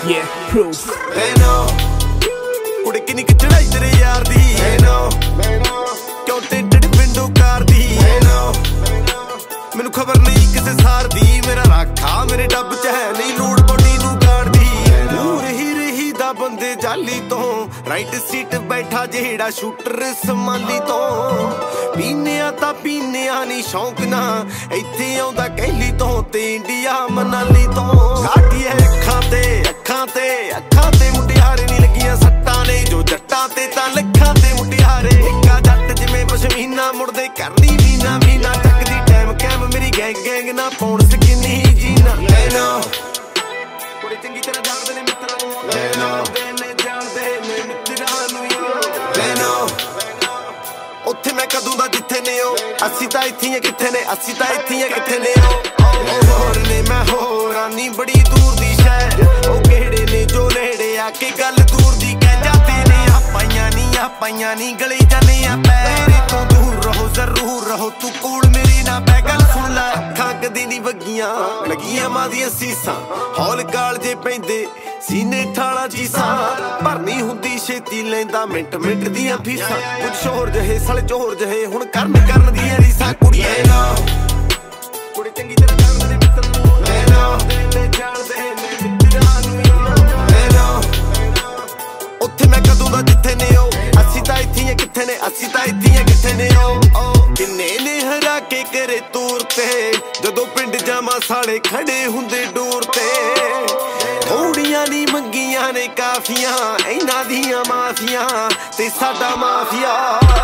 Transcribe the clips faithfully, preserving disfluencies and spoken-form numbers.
Yeah, proof. They know ਕੁੜੇ ਕਿੰਨੀ ਕਿ ਚੜਾਈ ਤੇਰੇ ਯਾਰ ਦੀ They know ਕਿਉਂ ਟੇਢੜੀ ਵਿੰਡੋ ਕਾਰ ਦੀ They know ਮੈਨੂੰ ਖਬਰ ਨਹੀਂ ਕਿਸੇ ਸਾਰ ਦੀ ਮੇਰਾ ਰਾਖਾ ਮੇਰੇ ਡੱਬ ਚ ਹੈ ਨਹੀਂ ਲੋੜ ਬੋਡੀ ਨੂੰ ਗਾੜਦੀ ਦੂਰ ਹੀ ਰਹੀ ਦਾ ਬੰਦੇ ਜਾਲੀ ਤੋਂ ਰਾਈਟ ਸੀਟ ਬੈਠਾ ਜਿਹੜਾ ਸ਼ੂਟਰ ਸਮਾਲੀ ਤੋਂ ਪੀਨਿਆ ਤਾਂ ਪੀਨਿਆ ਨਹੀਂ ਸ਼ੌਂਕ ਨਾ ਇੱਥੇ ਆਉਂਦਾ ਕਹਿਲੀ ਤੋਂ ਤੇ ਇੰਡੀਆ ਮਨਾਲੀ ਤੋਂ ਕਾਟੀਏ ਅੱਖਾਂ ਤੇ ਅੱਖਾਂ ਤੇ ਅੱਖਾਂ ਤੇ ਮੁਟਿਆਰੇ ਨਹੀਂ ਲੱਗੀਆਂ ਸੱਟਾਂ ਨੇ ਜੋ ਜੱਟਾਂ ਤੇ ਤਾਂ ਲੱਖਾਂ ਤੇ ਮੁਟਿਆਰੇ ਇੱਕਾ ਜੱਟ ਜਿਵੇਂ ਪਸ਼ਮੀਨਾ ਮੁੜਦੇ ਕਰਨੀ ਮੀਨਾ ਮੀਨਾ ਚੱਕਦੀ ਟਾਈਮ ਕੈਮ ਮੇਰੀ ਗੈਂਗ ਗੈਂਗ ਨਾ ਪਾਉਣ ਸਕਿਨੀ ਜੀਨਾ ਲੈ ਨਾ ਕੁੜੀ ਚੰਗੀ ਤਰ੍ਹਾਂ ਜਾਣਦੇ ਨੇ ਮਿੱਤਰਾਂ ਨੂੰ ਲੈ ਨਾ ਜਾਣਦੇ ਨੇ ਮਿੱਤਰਾਂ ਨੂੰ ਲੈ ਨਾ ਉੱਥੇ ਮੈਂ ਕਦੋਂ ਦਾ ਜਿੱਥੇ ਨੇ ਉਹ ਅਸੀਂ ਤਾਂ ਇੱਥੇ ਕਿੱਥੇ ਨੇ ਅਸੀਂ ਤਾਂ ਇੱਥੇ ਕਿੱਥੇ ਨੇ ਉਹ ਹੋਰ ਨੇ ਮੈਂ ਹੋਰਾਂ ਨੀ ਬੜੀ ਦੂਰ ਦੀ ਸ਼ਹਿਰ ਉਹ ਕਿਹੜੇ ਨੇ ਜੋ ਨੇੜੇ ਆ ਕੇ ਗੱਲ ਦੂਰ ਦੀ ਕਹਿ ਜਾਂਦੇ ਨੇ ਆਪਾਈਆਂ ਨੀ ਆਪਾਈਆਂ ਨੀ ਗਲੇ ਜਾਨੇ ਆ ਪੈਰੇ ਤੋਂ ਦੂਰ ਰਹੋ ਜ਼ਰੂਰ ਰਹੋ ਤੂੰ ਕੋਲ ਮੇਰੀ ਨਾ ਬੈ ਗੱਲ ਸੁਣ ਲੈ ਅੱਖਾਂ ਕਦੇ ਨੀ ਵੱਗੀਆਂ ਲੱਗੀਆਂ ਮਾਂ ਦੀਆਂ ਸੀਸਾਂ ਹੌਲ ਕਾਲ ਜੇ ਪੈਂਦੇ ਸੀਨੇ ਠਾਲਾ ਚੀਸਾਂ ਭਰਨੀ ਹੁੰਦੀ ਛੇਤੀ ਲੈਂਦਾ ਮਿੰਟ ਮਿੰਟ ਦੀਆਂ ਫੀਸਾਂ ਕੁਝ ਸ਼ੋਰ ਜਹੇ ਸਲੇ ਚੋਰ ਜਹੇ ਹੁਣ ਕਰਨ ਕਰਨ ਦੀਆਂ ਰੀਸਾਂ ਕੁੜੀਏ ਨਾ ਕੁੜੀ ਚੰਗੀ ਤਰ੍ਹਾਂ ਜਾਣਦੇ ਨੇ ਮਿੱਤਰ ਨੂੰ ਲੈ ਨਾ ਜਾਣਦੇ ਨੇ ਮਿੱਤਰਾਂ ਨੂੰ ਲੈ ਨਾ ਉੱਥੇ ਮੈਂ ਕਦੋਂ ਦਾ ਜਿੱਥੇ ਨੇ ਉਹ ਅਸੀਂ ਤਾਂ ਇੱਥੇ ਕਿੱਥੇ ਨੇ ਅਸੀਂ ਤਾਂ ਇੱਥੇ ਕਿੱਥੇ ਨੇ ਉਹ ਕਿੰਨੇ ਨੇ ਹਰਾ ਕੇ ਕਰੇ ਤੂਰ ਤੇ ਜਦੋਂ ਪਿੰਡ ਜਾਵਾਂ ਸਾਲੇ ਖੜੇ ਹੁੰਦੇ ਡੋਰ ਤੇ ਥੋੜੀਆਂ ਨੀ ਮੰਗੀਆਂ ਨੇ ਕਾਫੀਆਂ ਇਹਨਾਂ ਦੀਆਂ ਮਾਫੀਆਂ ਤੇ ਸਾਡਾ ਮਾਫੀਆ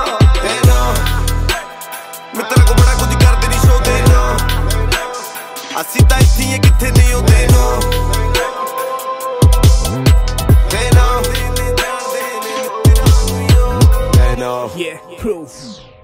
ਮਿੱਤਰਾਂ ਕੋ ਬੜਾ ਕੁਝ ਕਰਦੇ ਨੀ ਸ਼ੋਦੇ ਨਾ ਅਸੀਂ ਤਾਂ ਇੱਥੇ ਕਿੱਥੇ ਨੇ ਉਹਦੇ ਨੂੰ Yeah, proof.